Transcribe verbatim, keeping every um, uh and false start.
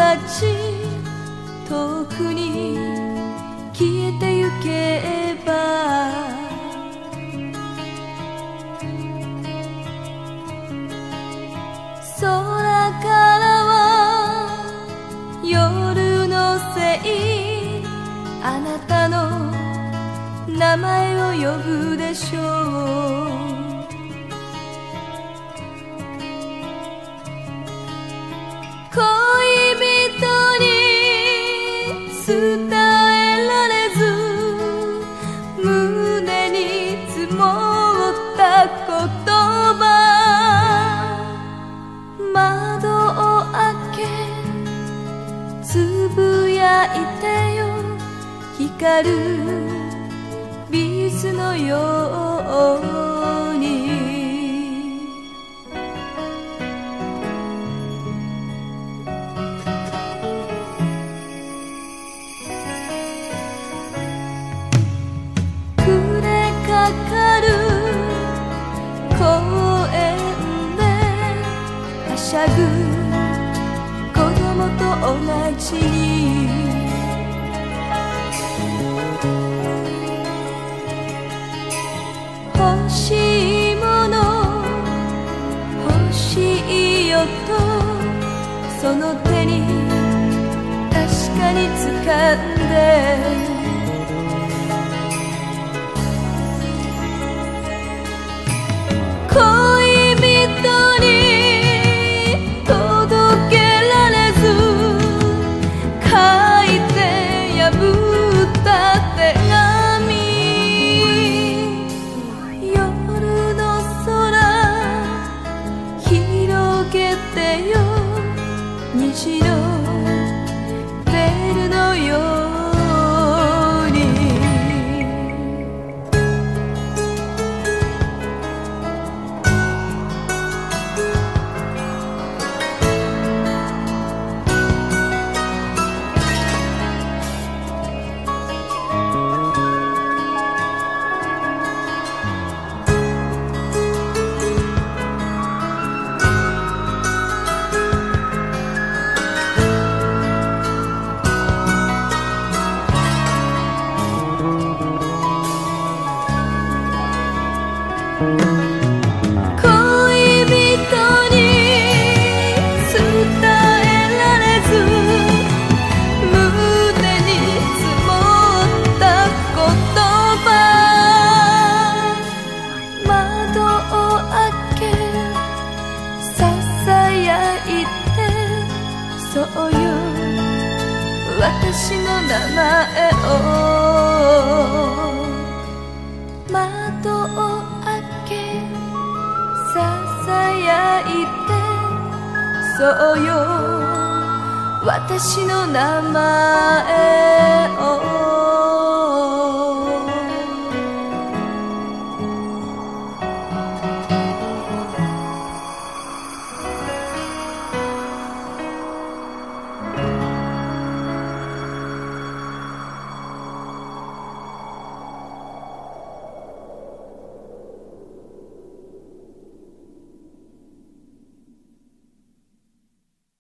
ち遠くに消えてゆけば、空からは夜のせい、あなたの名前を呼ぶでしょう。恋人に伝えられず胸に積もった言葉、窓を開けつぶやいてよ、光るビーズのように。暮れかかる公園ではしゃぐ子供と同じに、欲しいもの欲しいよとその手に確かに掴んで、恋人に届けられず書いて破った手紙、夜の空広げてよ、虹のベルのように。恋人に伝えられず胸に積もった言葉、窓を開けささやいて、そうよ私の名前を。窓を開けささやいて、そうよ私の名前を。